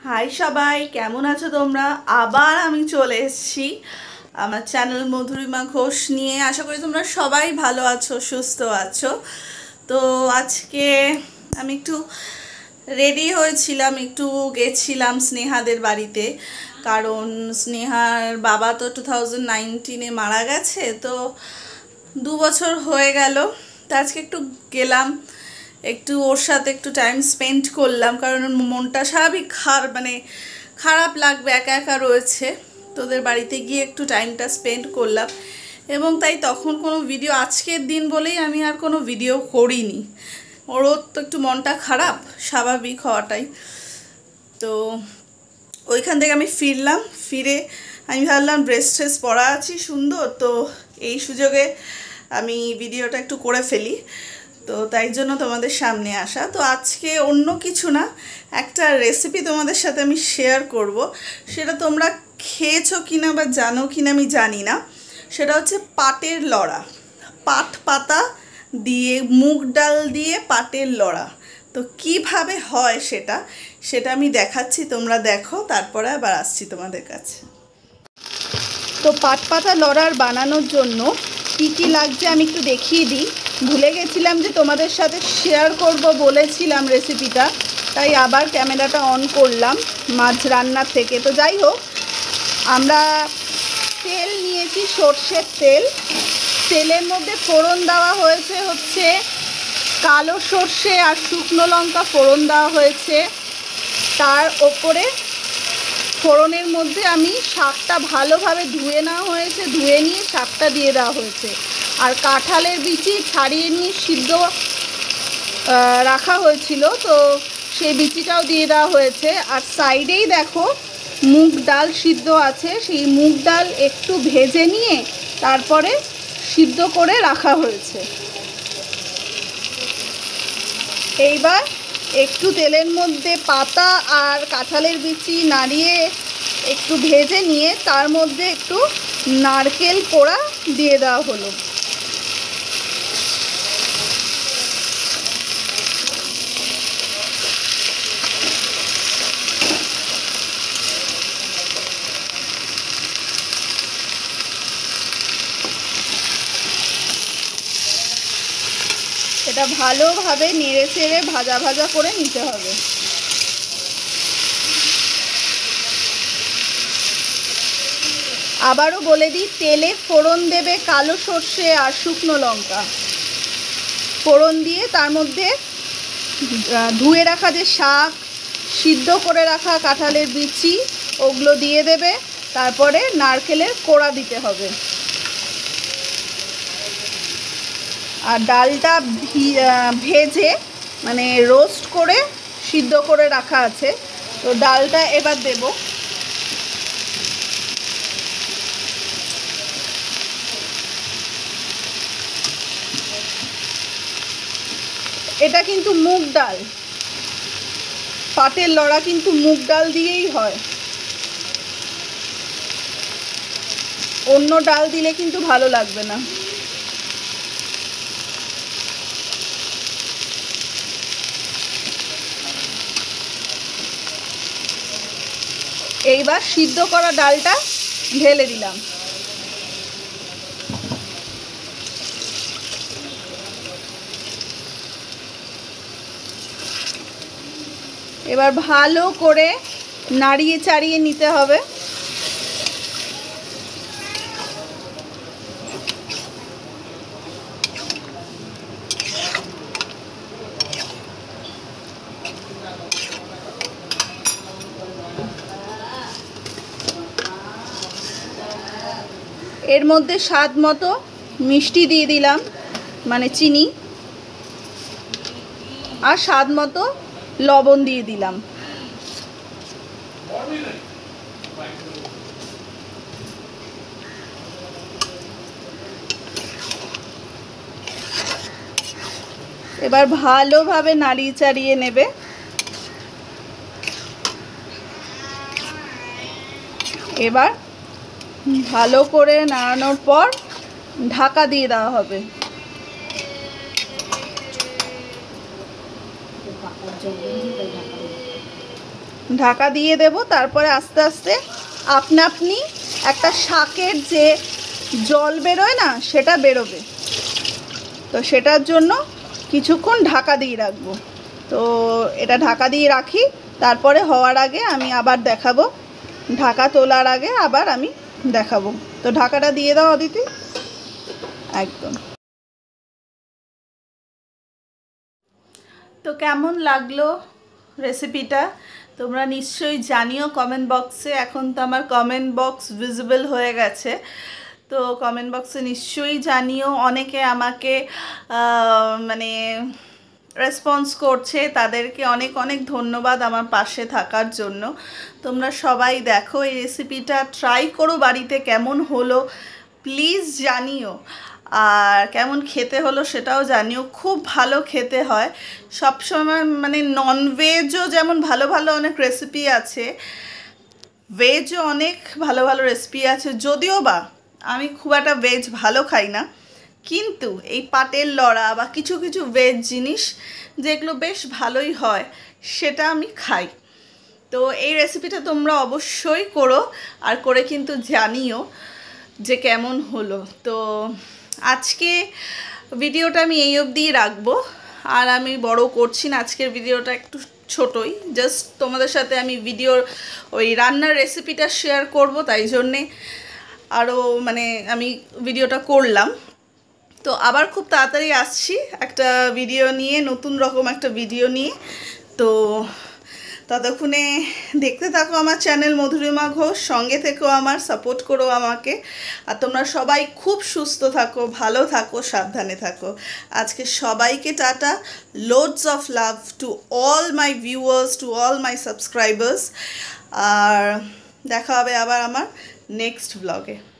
High সবাই, কেমন আছো তোমরা? আবার আমি চলে এসেছি আমার চ্যানেল মধুরিমা ঘোষ নিয়ে। আশা করি তোমরা সবাই ভালো আছো, সুস্থ আছো। তো আজকে আমি একটু রেডি হয়েছিলাম, একটু গেছিলাম স্নেহাদের বাড়িতে, কারণ স্নেহার বাবা তো 2019-এ মারা গেছে। তো 2 বছর হয়ে গেল। তো আজকে একটু গেলাম, একটু ওর সাথে একটু টাইম স্পেন্ড করলাম, কারণ ওর মনটা স্বাভাবিক খারাপ লাগবে, একা একা রয়েছে। তোদের বাড়িতে গিয়ে একটু টাইমটা স্পেন্ড করলাম, এবং তাই তখন কোনো ভিডিও, আজকের দিন বলেই আমি আর কোনো ভিডিও করিনি। ওরও তো একটু মনটা খারাপ, স্বাভাবিক হওয়াটাই। তো ওইখান থেকে আমি ফিরলাম, ফিরে আমি ভাবলাম ড্রেস ট্রেস পরা আছি সুন্দর, তো এই সুযোগে আমি ভিডিওটা একটু করে ফেলি। তো তাই জন্য তোমাদের সামনে আসা। তো আজকে অন্য কিছু না, একটা রেসিপি তোমাদের সাথে আমি শেয়ার করব। সেটা তোমরা খেয়েছো কিনা বা জানো কিনা আমি জানি না। সেটা হচ্ছে পাটের লড়া, পাট পাতা দিয়ে মুগ ডাল দিয়ে পাটের লড়া। তো কিভাবে হয় সেটা আমি দেখাচ্ছি, তোমরা দেখো, তারপরে আবার আসছি তোমাদের কাছে। তো পাট পাতা লড়ার বানানোর জন্য কি কি লাগছে আমি একটু দেখিয়ে দিই। ভুলে গেছিলাম যে তোমাদের সাথে শেয়ার করব বলেছিলাম রেসিপিটা, তাই আবার ক্যামেরাটা অন করলাম মাছ রান্নার থেকে। তো যাই হোক, আমরা তেল নিয়েছি, সর্ষের তেল। তেলের মধ্যে ফোড়ন দেওয়া হয়েছে হচ্ছে কালো সর্ষে আর শুকনো লঙ্কা ফোড়ন দেওয়া হয়েছে। তার ওপরে ফোড়নের মধ্যে আমি শাকটা ভালোভাবে ধুয়ে নেওয়া হয়েছে, ধুয়ে নিয়ে শাকটা দিয়ে দেওয়া হয়েছে। আর কাঁঠালের বিচি ছাড়িয়ে নিয়ে সিদ্ধ রাখা হয়েছিল, তো সেই বিচিটাও দিয়ে দেওয়া হয়েছে। আর সাইডেই দেখো মুগ ডাল সিদ্ধ আছে, সেই মুগ ডাল একটু ভেজে নিয়ে তারপরে সিদ্ধ করে রাখা হয়েছে। এইবার একটু তেলের মধ্যে পাতা আর কাঁঠালের বিচি নাড়িয়ে একটু ভেজে নিয়ে তার মধ্যে একটু নারকেল কোড়া দিয়ে দেওয়া হলো। এটা ভালোভাবে নেড়ে চেড়ে ভাজা ভাজা করে নিতে হবে। আবারও বলে দিই, তেলে ফোড়ন দেবে কালো সর্ষে আর শুকনো লঙ্কা। ফোড়ন দিয়ে তার মধ্যে ধুয়ে রাখা যে শাক, সিদ্ধ করে রাখা কাঁঠালের বিচি, ওগুলো দিয়ে দেবে। তারপরে নারকেলের কোড়া দিতে হবে। আর ডালটা ভেজে মানে রোস্ট করে সিদ্ধ করে রাখা আছে, তো ডালটা এবার দেব। এটা কিন্তু মুগ ডাল, পাটের লড়া কিন্তু মুগ ডাল দিয়েই হয়, অন্য ডাল দিলে কিন্তু ভালো লাগবে না। এইবার সিদ্ধ করা ডালটা ঢেলে দিলাম। এবার ভালো করে নাড়িয়ে চাড়িয়ে নিতে হবে। এর মধ্যে স্বাদ মতো মিষ্টি দিয়ে দিলাম, মানে চিনি, আর স্বাদ মতো লবণ দিয়ে দিলাম। এবার ভালোভাবে নাড়িয়ে চাড়িয়ে নেবে। এবার ভালো করে নাড়ানোর পর ঢাকা দিয়ে দেওয়া হবে। ঢাকা দিয়ে দেব, তারপরে আস্তে আস্তে আপনা আপনি একটা শাকের যে জল বেরোয় না সেটা বেরোবে। তো সেটার জন্য কিছুক্ষণ ঢাকা দিয়ে রাখবো। তো এটা ঢাকা দিয়ে রাখি, তারপরে হওয়ার আগে আমি আবার দেখাবো, ঢাকা তোলার আগে আবার আমি দেখাবো। তো ঢাকাটা দিয়ে দাও অদিতি, একদম। তো কেমন লাগলো রেসিপিটা তোমরা নিশ্চয়ই জানিও কমেন্ট বক্সে। এখন তো আমার কমেন্ট বক্স ভিজিবল হয়ে গেছে, তো কমেন্ট বক্সে নিশ্চয়ই জানিও। অনেকে আমাকে মানে রেসপন্স করছে, তাদেরকে অনেক অনেক ধন্যবাদ আমার পাশে থাকার জন্য। তোমরা সবাই দেখো এই রেসিপিটা, ট্রাই করো বাড়িতে, কেমন হলো প্লিজ জানিও, আর কেমন খেতে হলো সেটাও জানিও। খুব ভালো খেতে হয় সবসময়, মানে ননভেজও যেমন ভালো ভালো অনেক রেসিপি আছে, ভেজও অনেক ভালো ভালো রেসিপি আছে। যদিও বা আমি খুব একটা ভেজ ভালো খাই না, কিন্তু এই পাটের লড়া বা কিছু কিছু ভেজ জিনিস যেগুলো বেশ ভালোই হয় সেটা আমি খাই। তো এই রেসিপিটা তোমরা অবশ্যই করো, আর করে কিন্তু জানিও যে কেমন হলো। তো আজকে ভিডিওটা আমি এই অবধিই রাখবো, আর আমি বড় করছি না। আজকের ভিডিওটা একটু ছোটই, জাস্ট তোমাদের সাথে আমি ভিডিওর ওই রান্নার রেসিপিটা শেয়ার করব, তাই জন্যে আরও মানে আমি ভিডিওটা করলাম। তো আবার খুব তাড়াতাড়ি আসছি একটা ভিডিও নিয়ে, নতুন রকম একটা ভিডিও নিয়ে। তো ততক্ষণে দেখতে থাকো আমার চ্যানেল মধুরিমা ঘোষ, সঙ্গে থেকো আমার, সাপোর্ট করো আমাকে। আর তোমরা সবাই খুব সুস্থ থাকো, ভালো থাকো, সাবধানে থাকো। আজকে সবাইকে টাটা, loads of love to all my viewers, to all my subscribers. আর দেখা হবে আবার আমার নেক্সট ব্লগে।